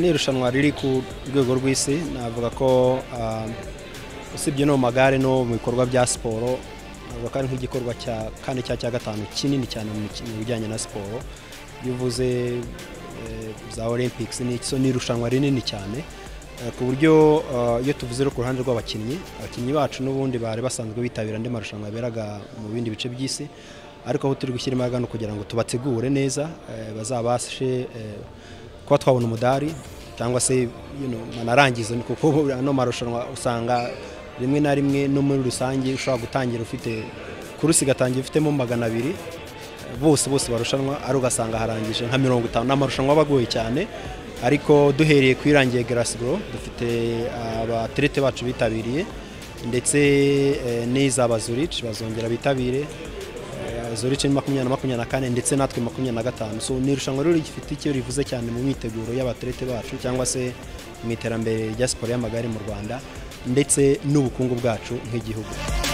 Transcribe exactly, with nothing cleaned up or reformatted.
ni irushanwa riri ku rwego rw'isi navuga ko usibye no magare no mu bikorwa bya siporo navuga ko ari nk'igikorwa cya kane cya cya gatanu kinini cyane mu bijyanye na siporo bivuze za Olympics ni cyo ni irushanwa rinini cyane ku buryo iyo tuvuze ku ruhande rw'abakinnyi abakinnyi bacu n'ubundi bari basanzwe bitabira andi marushanwa beraga mu bindi bice by'isi ariko aho turi gushyira imbaraga no kugira ngo tubategure neza bazabashe kuba twabona umudari cyangwa se manarangiza kuko no marushanwa usanga rimwe na rimwe no muri rusange ushobora gutangira ufite kurusi gatangiye ufitemo magana abiri bose bose barushanwa ari ugasanga harangije nka mirongo itanu n'amarushanwa bagoye cyane ariko duhereye kwirangiye Glasgow dufite abatlete bacu bitabiriye ndetse n'iza Zurich bazongera bitabire Zurich ni makumyabiri na makumyabiri na kane ndetse natwe makumyabiri na gatanu so ni irushanwa rero gifite icyo rivuze cyane mu myiteguro y'abatlete bacu cyangwa se mu iterambere rya siporo y'amagare mu Rwanda ndetse n'ubukungu bwacu nk'igihugu.